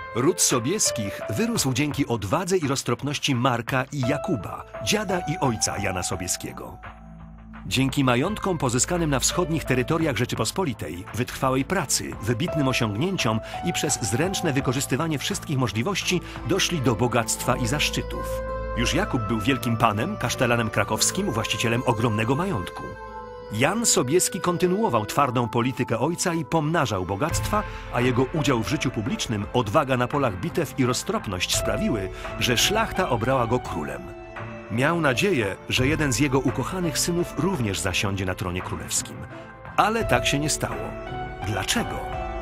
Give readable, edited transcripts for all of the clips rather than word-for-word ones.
Ród Sobieskich wyrósł dzięki odwadze i roztropności Marka i Jakuba, dziada i ojca Jana Sobieskiego. Dzięki majątkom pozyskanym na wschodnich terytoriach Rzeczypospolitej, wytrwałej pracy, wybitnym osiągnięciom i przez zręczne wykorzystywanie wszystkich możliwości doszli do bogactwa i zaszczytów. Już Jakub był wielkim panem, kasztelanem krakowskim, właścicielem ogromnego majątku. Jan Sobieski kontynuował twardą politykę ojca i pomnażał bogactwa, a jego udział w życiu publicznym, odwaga na polach bitew i roztropność sprawiły, że szlachta obrała go królem. Miał nadzieję, że jeden z jego ukochanych synów również zasiądzie na tronie królewskim. Ale tak się nie stało. Dlaczego?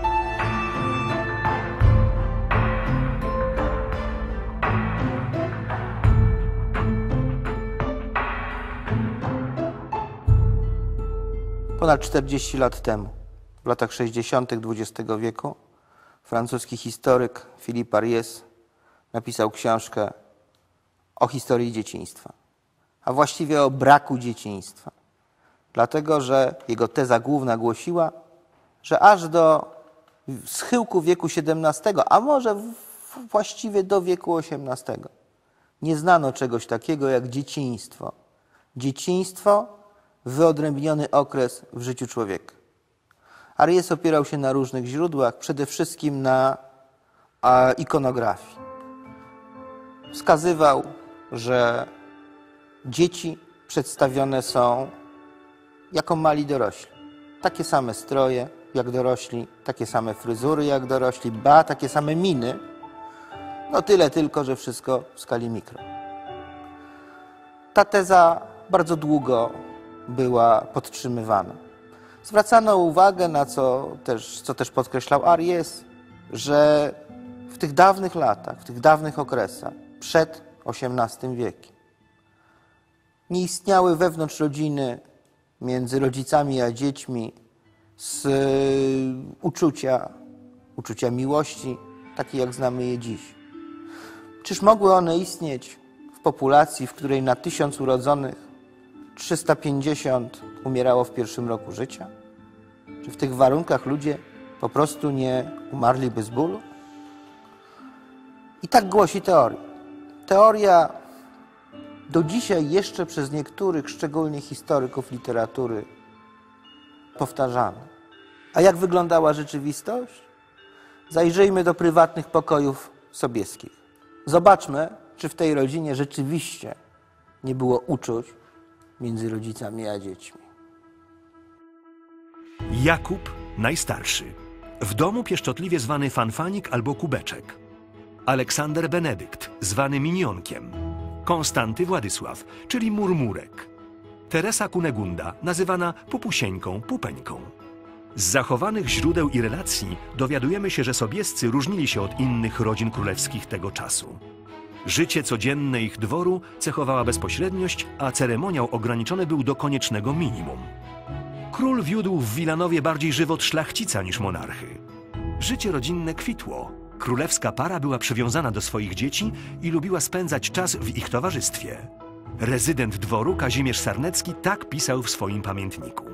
Ponad 40 lat temu, w latach 60. XX wieku, francuski historyk Philippe Ariès napisał książkę o historii dzieciństwa, a właściwie o braku dzieciństwa. Dlatego, że jego teza główna głosiła, że aż do schyłku wieku XVII, a może właściwie do wieku XVIII, nie znano czegoś takiego jak dzieciństwo. Dzieciństwo, wyodrębniony okres w życiu człowieka. Ariès opierał się na różnych źródłach, przede wszystkim na ikonografii. Wskazywał, że dzieci przedstawione są jako mali dorośli. Takie same stroje jak dorośli, takie same fryzury jak dorośli, takie same miny. No tyle tylko, że wszystko w skali mikro. Ta teza bardzo długo była podtrzymywana. Zwracano uwagę na co też podkreślał Ariès, że w tych dawnych latach, w tych dawnych okresach, przed XVIII wiekiem, nie istniały wewnątrz rodziny, między rodzicami a dziećmi uczucia miłości, takie jak znamy je dziś. Czyż mogły one istnieć w populacji, w której na 1000 urodzonych 350 umierało w pierwszym roku życia? Czy w tych warunkach ludzie po prostu nie umarliby z bólu? I tak głosi teoria. Teoria do dzisiaj jeszcze przez niektórych, szczególnie historyków literatury, powtarzana. A jak wyglądała rzeczywistość? Zajrzyjmy do prywatnych pokojów Sobieskich. Zobaczmy, czy w tej rodzinie rzeczywiście nie było uczuć między rodzicami a dziećmi. Jakub, najstarszy. W domu pieszczotliwie zwany fanfanik albo kubeczek. Aleksander Benedykt, zwany minionkiem. Konstanty Władysław, czyli murmurek. Teresa Kunegunda, nazywana Pupusieńką, Pupeńką. Z zachowanych źródeł i relacji dowiadujemy się, że Sobiescy różnili się od innych rodzin królewskich tego czasu. Życie codzienne ich dworu cechowała bezpośredniość, a ceremoniał ograniczony był do koniecznego minimum. Król wiódł w Wilanowie bardziej żywot szlachcica niż monarchy. Życie rodzinne kwitło. Królewska para była przywiązana do swoich dzieci i lubiła spędzać czas w ich towarzystwie. Rezydent dworu Kazimierz Sarnecki tak pisał w swoim pamiętniku.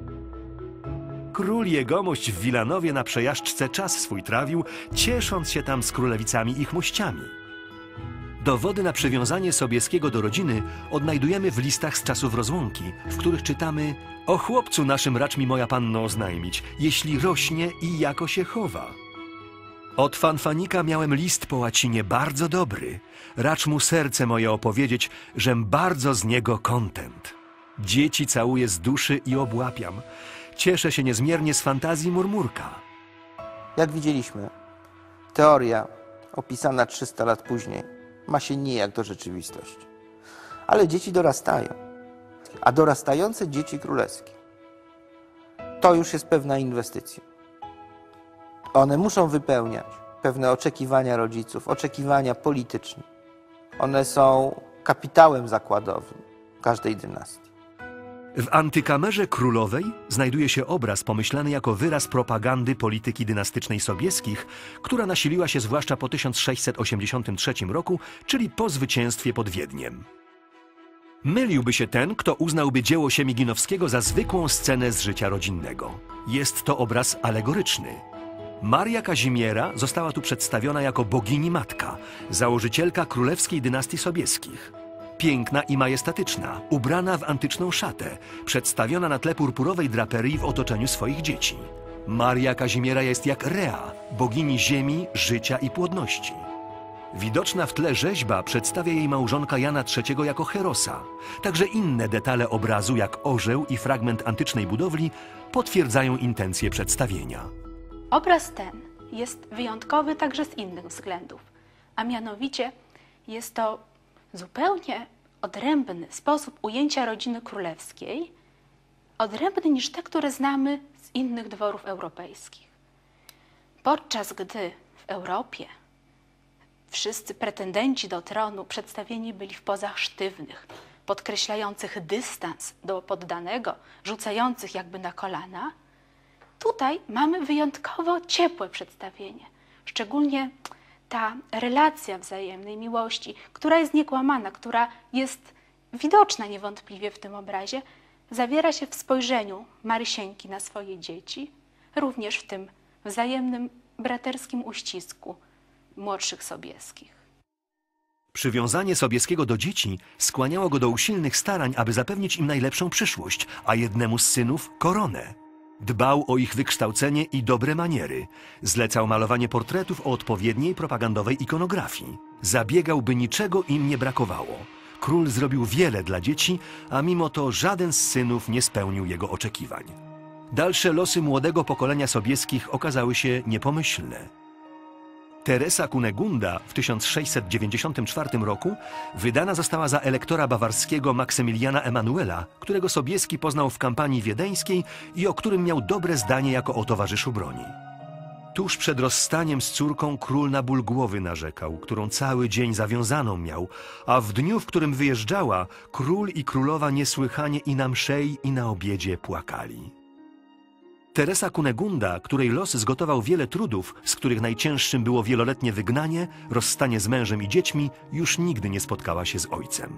Król jegomość w Wilanowie na przejażdżce czas swój trawił, ciesząc się tam z królewicami i ich mościami. Dowody na przywiązanie Sobieskiego do rodziny odnajdujemy w listach z czasów rozłąki, w których czytamy: o chłopcu naszym racz mi moja panno oznajmić, jeśli rośnie i jako się chowa. Od fanfanika miałem list po łacinie bardzo dobry, racz mu serce moje opowiedzieć, żem bardzo z niego kontent. Dzieci całuję z duszy i obłapiam, cieszę się niezmiernie z fantazji murmurka. Jak widzieliśmy, teoria opisana 300 lat później ma się nijak do rzeczywistości. Ale dzieci dorastają, a dorastające dzieci królewskie to już jest pewna inwestycja. One muszą wypełniać pewne oczekiwania rodziców, oczekiwania polityczne. One są kapitałem zakładowym każdej dynastii. W antykamerze królowej znajduje się obraz pomyślany jako wyraz propagandy polityki dynastycznej Sobieskich, która nasiliła się zwłaszcza po 1683 roku, czyli po zwycięstwie pod Wiedniem. Myliłby się ten, kto uznałby dzieło Siemiginowskiego za zwykłą scenę z życia rodzinnego. Jest to obraz alegoryczny. Maria Kazimiera została tu przedstawiona jako bogini matka, założycielka królewskiej dynastii Sobieskich. Piękna i majestatyczna, ubrana w antyczną szatę, przedstawiona na tle purpurowej draperii w otoczeniu swoich dzieci. Maria Kazimiera jest jak Rea, bogini ziemi, życia i płodności. Widoczna w tle rzeźba przedstawia jej małżonka Jana III jako Herosa. Także inne detale obrazu, jak orzeł i fragment antycznej budowli, potwierdzają intencje przedstawienia. Obraz ten jest wyjątkowy także z innych względów, a mianowicie jest to zupełnie odrębny sposób ujęcia rodziny królewskiej, odrębny niż te, które znamy z innych dworów europejskich. Podczas gdy w Europie wszyscy pretendenci do tronu przedstawieni byli w pozach sztywnych, podkreślających dystans do poddanego, rzucających jakby na kolana, tutaj mamy wyjątkowo ciepłe przedstawienie. Szczególnie ta relacja wzajemnej miłości, która jest niekłamana, która jest widoczna niewątpliwie w tym obrazie, zawiera się w spojrzeniu Marysieńki na swoje dzieci, również w tym wzajemnym braterskim uścisku młodszych Sobieskich. Przywiązanie Sobieskiego do dzieci skłaniało go do usilnych starań, aby zapewnić im najlepszą przyszłość, a jednemu z synów koronę. Dbał o ich wykształcenie i dobre maniery. Zlecał malowanie portretów o odpowiedniej propagandowej ikonografii. Zabiegał, by niczego im nie brakowało. Król zrobił wiele dla dzieci, a mimo to żaden z synów nie spełnił jego oczekiwań. Dalsze losy młodego pokolenia Sobieskich okazały się niepomyślne. Teresa Kunegunda w 1694 roku wydana została za elektora bawarskiego Maksymiliana Emanuela, którego Sobieski poznał w kampanii wiedeńskiej i o którym miał dobre zdanie jako o towarzyszu broni. Tuż przed rozstaniem z córką król na ból głowy narzekał, którą cały dzień zawiązaną miał, a w dniu, w którym wyjeżdżała, król i królowa niesłychanie i na mszej, i na obiedzie płakali. Teresa Kunegunda, której los zgotował wiele trudów, z których najcięższym było wieloletnie wygnanie, rozstanie z mężem i dziećmi, już nigdy nie spotkała się z ojcem.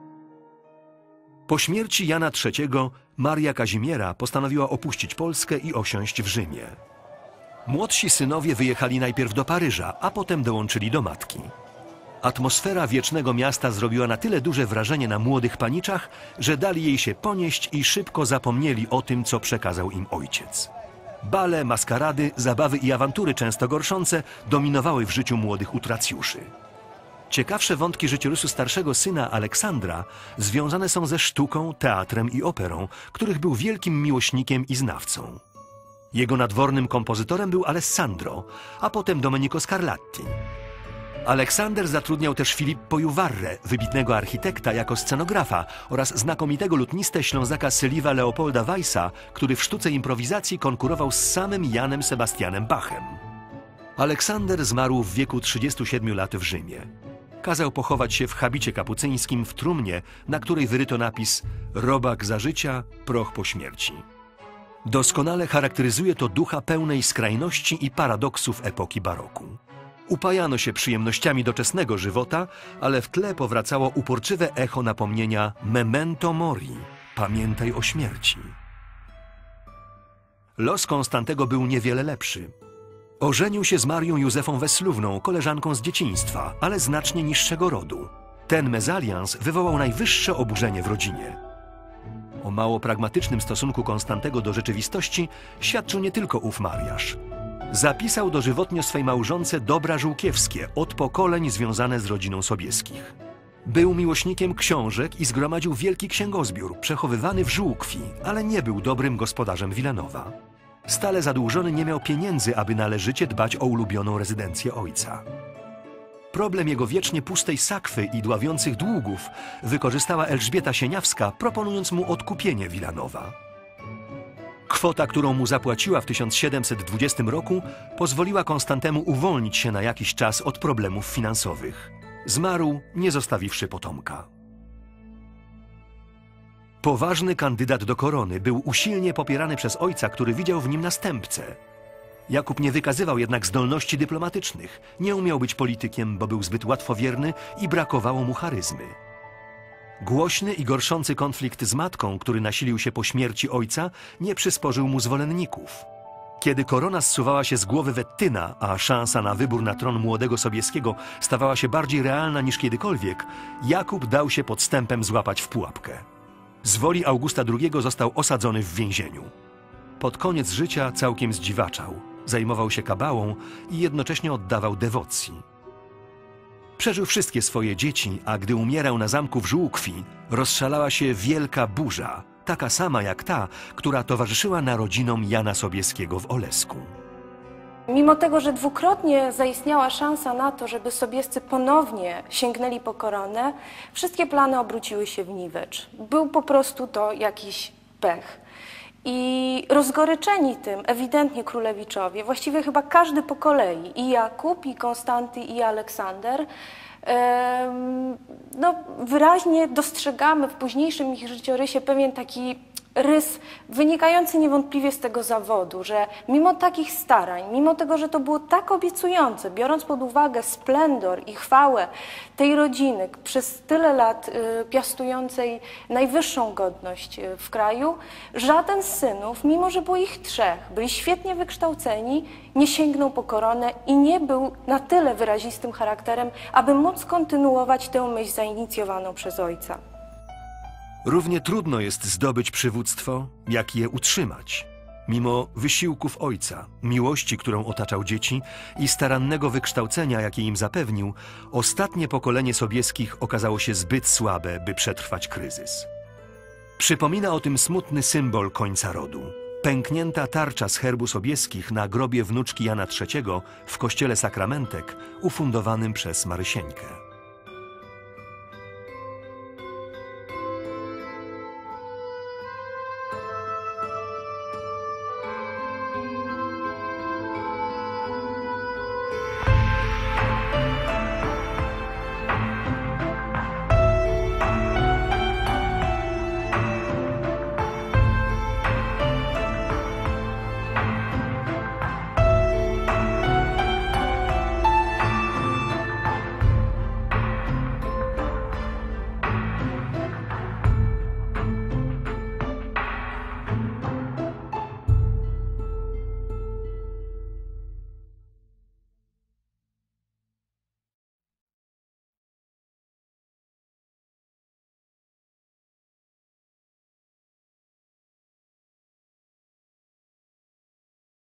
Po śmierci Jana III Maria Kazimiera postanowiła opuścić Polskę i osiąść w Rzymie. Młodsi synowie wyjechali najpierw do Paryża, a potem dołączyli do matki. Atmosfera wiecznego miasta zrobiła na tyle duże wrażenie na młodych paniczach, że dali jej się ponieść i szybko zapomnieli o tym, co przekazał im ojciec. Bale, maskarady, zabawy i awantury często gorszące dominowały w życiu młodych utracjuszy. Ciekawsze wątki życiorysu starszego syna Aleksandra związane są ze sztuką, teatrem i operą, których był wielkim miłośnikiem i znawcą. Jego nadwornym kompozytorem był Alessandro, a potem Domenico Scarlatti. Aleksander zatrudniał też Filippo Juvarre, wybitnego architekta, jako scenografa oraz znakomitego lutnistę Ślązaka Syliwa Leopolda Weissa, który w sztuce improwizacji konkurował z samym Janem Sebastianem Bachem. Aleksander zmarł w wieku 37 lat w Rzymie. Kazał pochować się w habicie kapucyńskim w trumnie, na której wyryto napis „Robak za życia, proch po śmierci”. Doskonale charakteryzuje to ducha pełnej skrajności i paradoksów epoki baroku. Upajano się przyjemnościami doczesnego żywota, ale w tle powracało uporczywe echo napomnienia memento mori, pamiętaj o śmierci. Los Konstantego był niewiele lepszy. Ożenił się z Marią Józefą Wesslówną, koleżanką z dzieciństwa, ale znacznie niższego rodu. Ten mezalians wywołał najwyższe oburzenie w rodzinie. O mało pragmatycznym stosunku Konstantego do rzeczywistości świadczył nie tylko ów mariaż. Zapisał dożywotnio swej małżonce dobra żółkiewskie, od pokoleń związane z rodziną Sobieskich. Był miłośnikiem książek i zgromadził wielki księgozbiór, przechowywany w Żółkwi, ale nie był dobrym gospodarzem Wilanowa. Stale zadłużony nie miał pieniędzy, aby należycie dbać o ulubioną rezydencję ojca. Problem jego wiecznie pustej sakwy i dławiących długów wykorzystała Elżbieta Sieniawska, proponując mu odkupienie Wilanowa. Kwota, którą mu zapłaciła w 1720 roku, pozwoliła Konstantemu uwolnić się na jakiś czas od problemów finansowych. Zmarł, nie zostawiwszy potomka. Poważny kandydat do korony, był usilnie popierany przez ojca, który widział w nim następcę. Jakub nie wykazywał jednak zdolności dyplomatycznych, nie umiał być politykiem, bo był zbyt łatwowierny i brakowało mu charyzmy. Głośny i gorszący konflikt z matką, który nasilił się po śmierci ojca, nie przysporzył mu zwolenników. Kiedy korona zsuwała się z głowy Wettyna, a szansa na wybór na tron młodego Sobieskiego stawała się bardziej realna niż kiedykolwiek, Jakub dał się podstępem złapać w pułapkę. Z woli Augusta II został osadzony w więzieniu. Pod koniec życia całkiem zdziwaczał, zajmował się kabałą i jednocześnie oddawał dewocji. Przeżył wszystkie swoje dzieci, a gdy umierał na zamku w Żółkwi, rozszalała się wielka burza, taka sama jak ta, która towarzyszyła narodzinom Jana Sobieskiego w Olesku. Mimo tego, że dwukrotnie zaistniała szansa na to, żeby Sobiescy ponownie sięgnęli po koronę, wszystkie plany obróciły się w niwecz. Był po prostu to jakiś pech. I rozgoryczeni tym ewidentnie królewiczowie, właściwie chyba każdy po kolei, i Jakub, i Konstanty, i Aleksander, no, wyraźnie dostrzegamy w późniejszym ich życiorysie pewien taki rys wynikający niewątpliwie z tego zawodu, że mimo takich starań, mimo tego, że to było tak obiecujące, biorąc pod uwagę splendor i chwałę tej rodziny przez tyle lat piastującej najwyższą godność w kraju, żaden z synów, mimo że było ich 3, byli świetnie wykształceni, nie sięgnął po koronę i nie był na tyle wyrazistym charakterem, aby móc kontynuować tę myśl zainicjowaną przez ojca. Równie trudno jest zdobyć przywództwo, jak je utrzymać. Mimo wysiłków ojca, miłości, którą otaczał dzieci i starannego wykształcenia, jakie im zapewnił, ostatnie pokolenie Sobieskich okazało się zbyt słabe, by przetrwać kryzys. Przypomina o tym smutny symbol końca rodu. Pęknięta tarcza z herbu Sobieskich na grobie wnuczki Jana III w kościele Sakramentek, ufundowanym przez Marysieńkę.